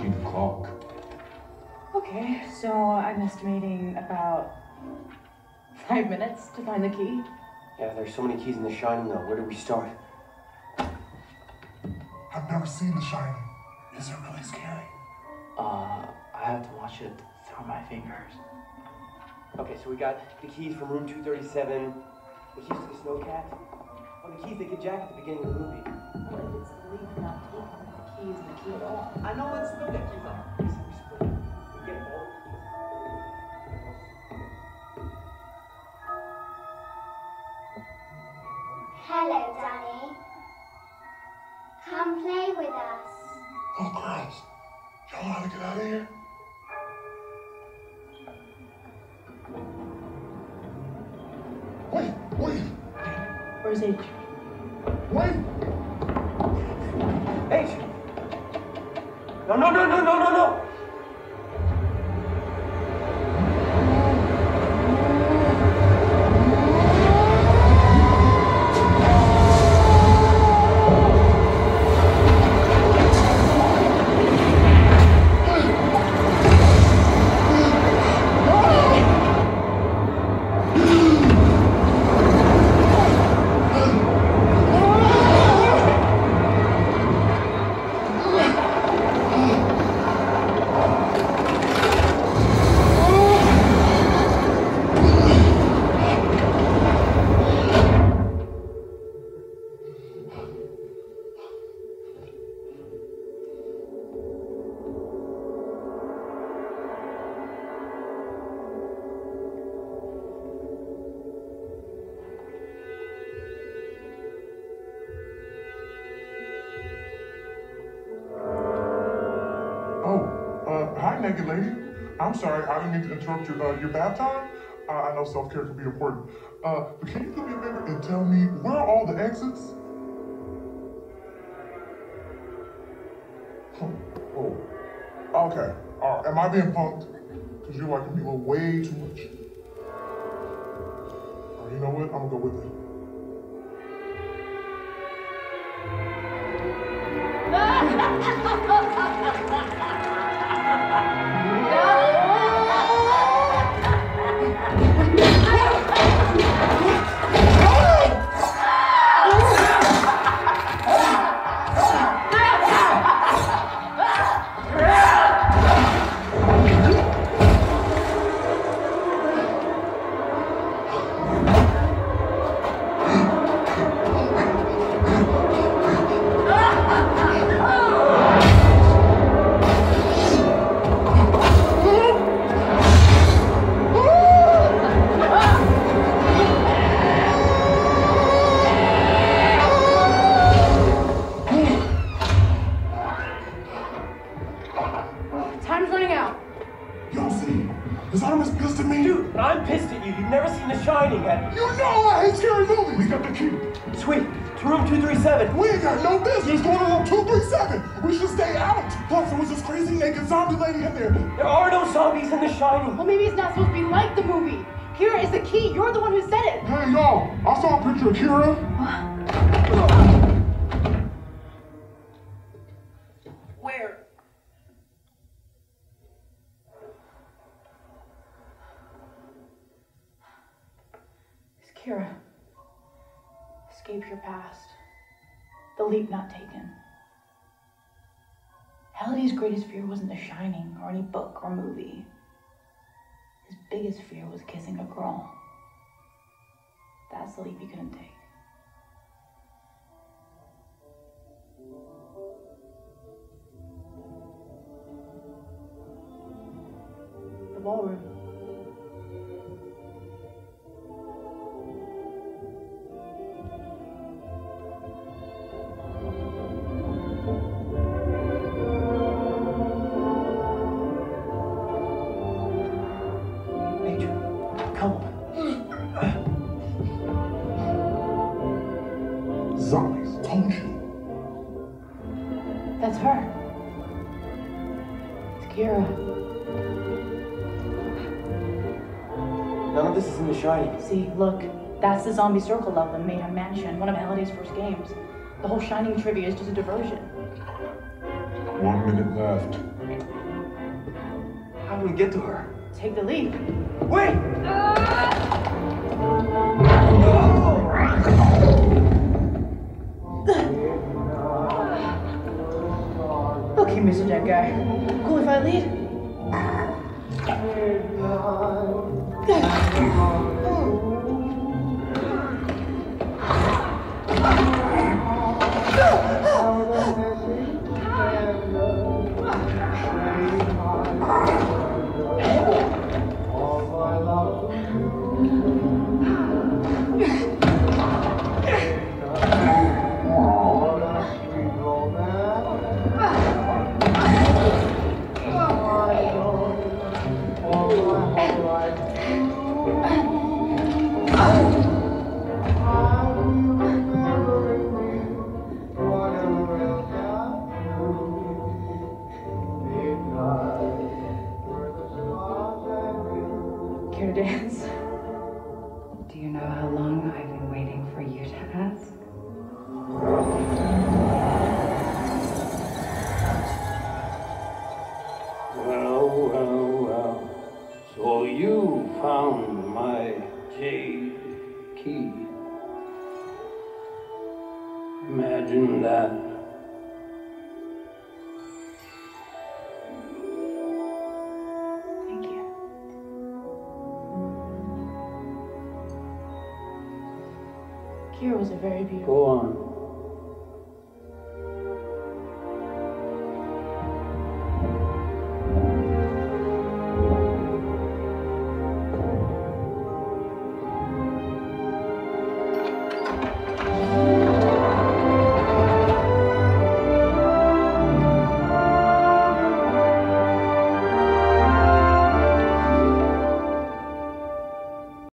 13 o'clock. Okay, so I'm estimating about 5 minutes to find the key. Yeah, there's so many keys in The Shining, though. Where do we start? I've never seen The Shining. Is it really scary? I have to watch it through my fingers. Okay, so we got the keys from room 237, the keys to the snowcat, the keys they get Jack at the beginning of the movie. Well, if it's the lead not taken, the key isn't the key at all. I know, let's split that keys up. We split it. We get all the keys. Hello, Danny. Come play with us. Oh, girls. Y'all know how to get out of here? Wait. Where's H? Wait. H! No! Hi, naked lady. I'm sorry, I didn't mean to interrupt your bath time. I know self-care can be important. But can you do me a favor and tell me where are all the exits? Oh, okay. All right, am I being punked? Because you're liking me a little way too much. All right, you know what? I'm gonna go with it. Time's running out. Yo, see, is Artemis pissed at me? Dude, I'm pissed at you. You've never seen The Shining, have you? You know I hate scary movies. We got the key. Sweet. To room 237. We ain't got no business going to room 237. We should stay out. Plus, there was this crazy naked zombie lady in there. There are no zombies in The Shining. Well, maybe it's not supposed to be like the movie. Kira is the key. You're the one who said it. Hey, y'all, I saw a picture of Kira. Where? It's Kira. Escape your past. The leap not taken. Halliday's greatest fear wasn't The Shining or any book or movie. His biggest fear was kissing a girl. That's the leap he couldn't take. The ballroom. Come on. Zombies, told you. That's her. It's Kira. None of this is in The Shining. See, look, that's the zombie circle of them, Mayhem Mansion, one of Halliday's first games. The whole Shining trivia is just a diversion. 1 minute left. How do we get to her? Take the leap. Wait! Okay, Mr. Dead Guy. Cool if I lead? Care to dance? Do you know how long I've been waiting for you to ask? Well. So you found my jade key. Imagine that. Thank you. Kira was a very beautiful. Go on.